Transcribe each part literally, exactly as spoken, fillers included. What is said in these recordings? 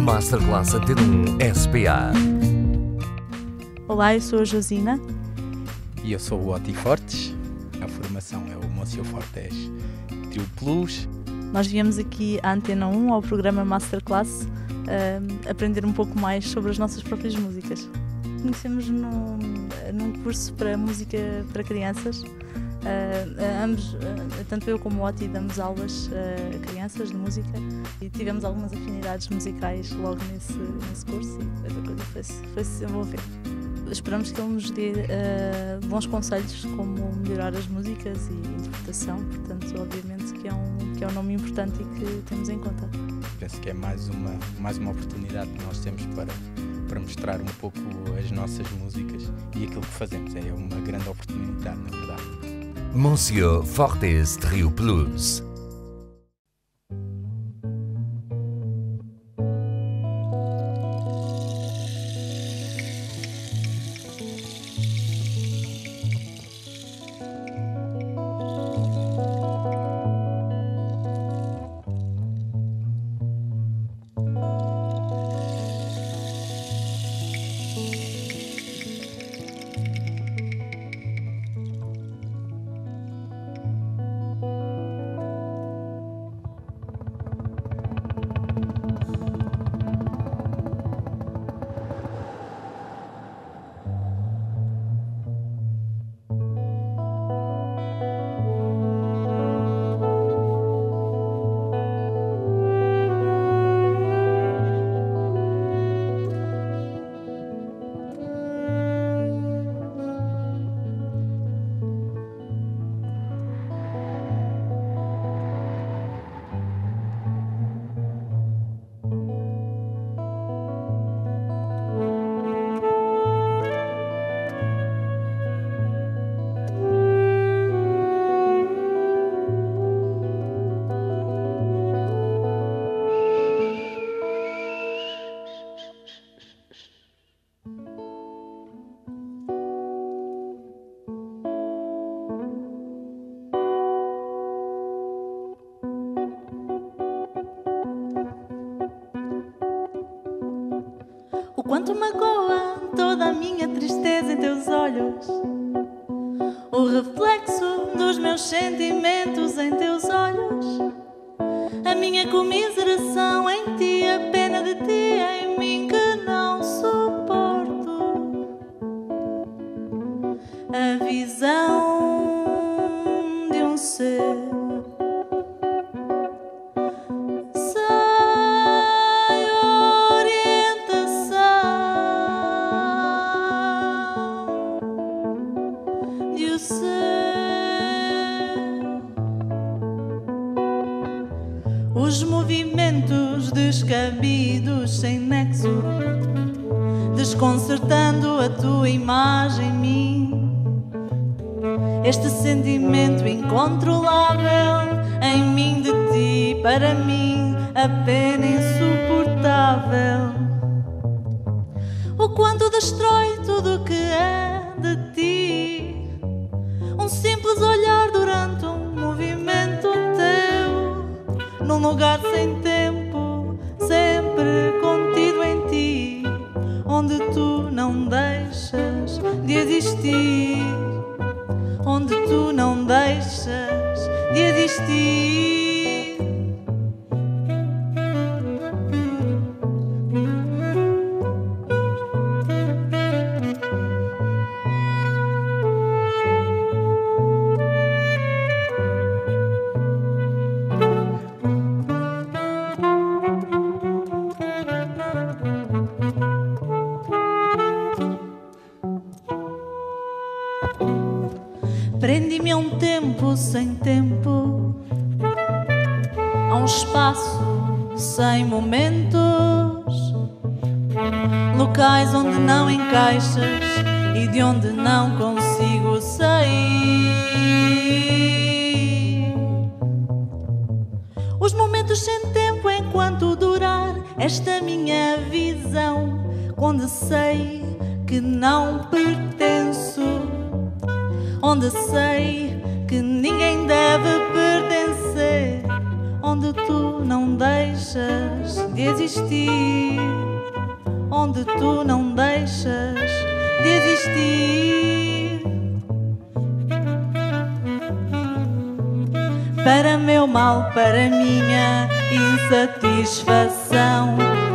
Masterclass Antena um S P A. Olá, eu sou a Josina. E eu sou o Oti Fortes. A formação é o Monsieur Fortes Trio Plus. Nós viemos aqui à Antena um, ao programa Masterclass, uh, aprender um pouco mais sobre as nossas próprias músicas. Conhecemos num, num curso para música para crianças. Uh, ambos, uh, tanto eu como o Oti, damos aulas uh, a crianças de música e tivemos algumas afinidades musicais logo nesse, nesse curso e a coisa foi-se foi-se desenvolver. Esperamos que ele nos dê uh, bons conselhos como melhorar as músicas e interpretação, portanto, obviamente que é um, que é um nome importante e que temos em conta. Penso que é mais uma, mais uma oportunidade que nós temos para, para mostrar um pouco as nossas músicas e aquilo que fazemos. É uma grande oportunidade, na verdade. Monsieur Fortes Trio Plus. O quanto magoa toda a minha tristeza em teus olhos, o reflexo dos meus sentimentos em teus olhos, a minha comiseração em ti, a pena de ti em mim que não suporto, a visão de um ser. Os movimentos descabidos sem nexo, desconcertando a tua imagem em mim. Este sentimento incontrolável em mim de ti, para mim, a pena insuportável. O quanto destrói tudo que é de ti, um simples olhar durante um movimento teu, num lugar sem tempo, sempre contido em ti, onde tu não deixas de existir, onde tu não deixas de existir. Prendi-me a um tempo sem tempo, a um espaço sem momentos, locais onde não encaixas e de onde não consigo sair. Os momentos sem tempo enquanto durar esta minha visão, onde sei que não pertenço, onde sei que ninguém deve pertencer, onde tu tu não deixas de existir, onde tu não deixas de existir. Para meu mal, para minha insatisfação,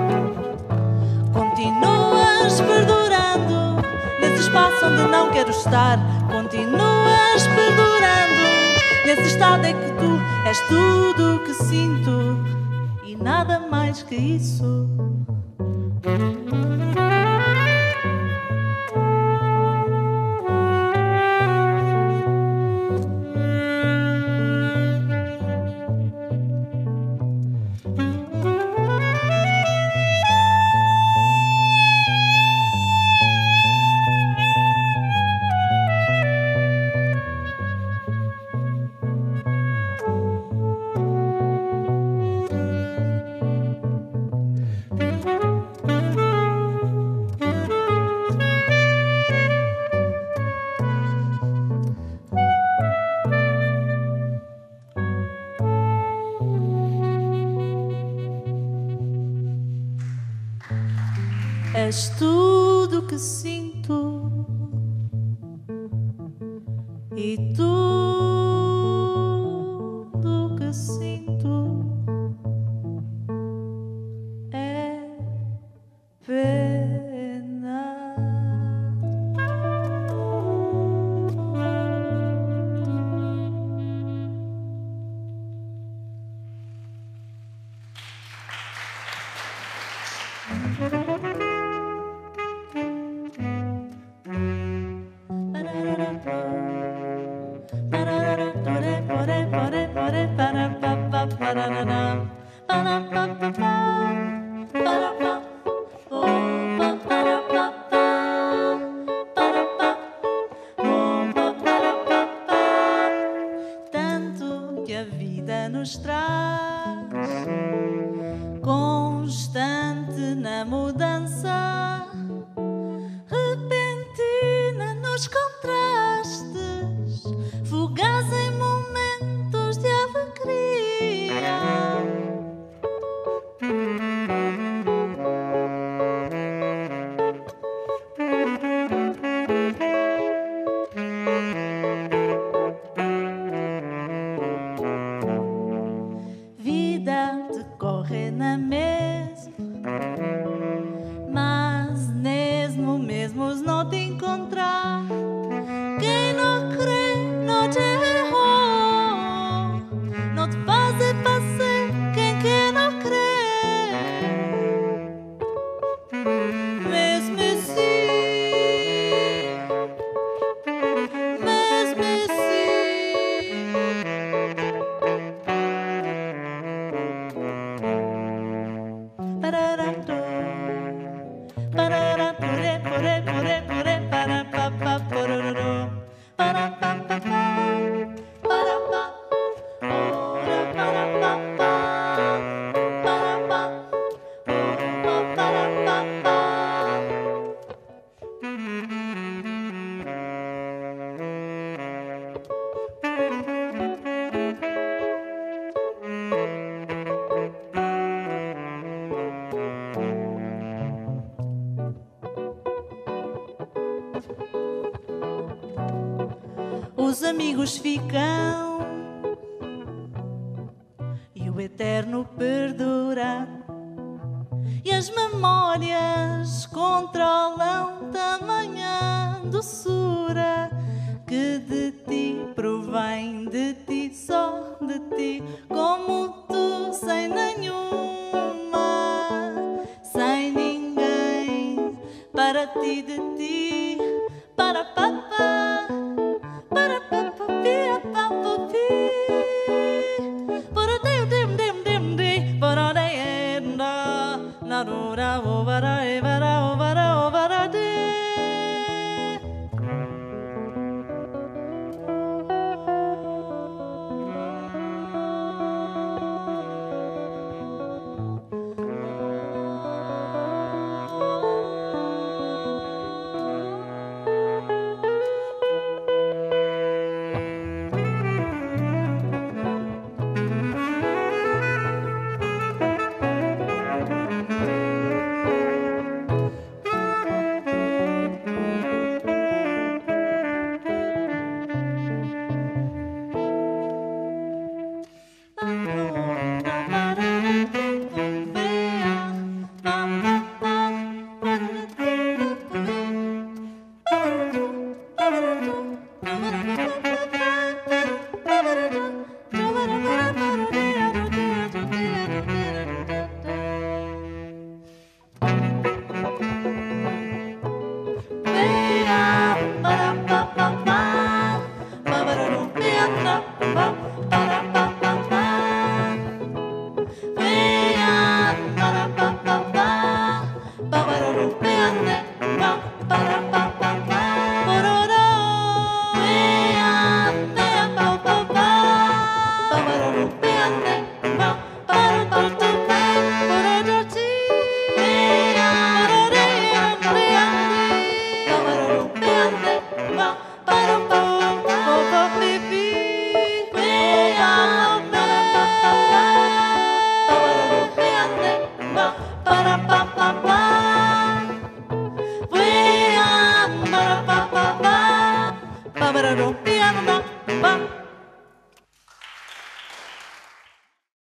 continuas perdurando nesse espaço onde não quero estar. Continuas perdurando nesse estado em que tu és tudo o que sinto e nada mais que isso. És tudo que sinto e tudo que sinto é pena. Tanto que a vida nos traz, constante na mudança, repentina nos contrastes, fugaz em momentos de alegria. Vida decorre na mesma, mas mesmo mesmos não te encontrar. Quem não crê não te errou, não te faz passar quem quer não crê. Mesmo assim, mesmo os amigos ficam e o eterno perdura, e as memórias controlam tamanha doçura que de ti provém, de ti, só de ti, como tu, sem nenhuma, sem ninguém, para ti, de ti, para papá, para papá, pia, papá, pi, para dem, dem, dem, dem, dem, para deenda, na dura, o para, e para, o para, o para, de. Ba-ba-da-dum,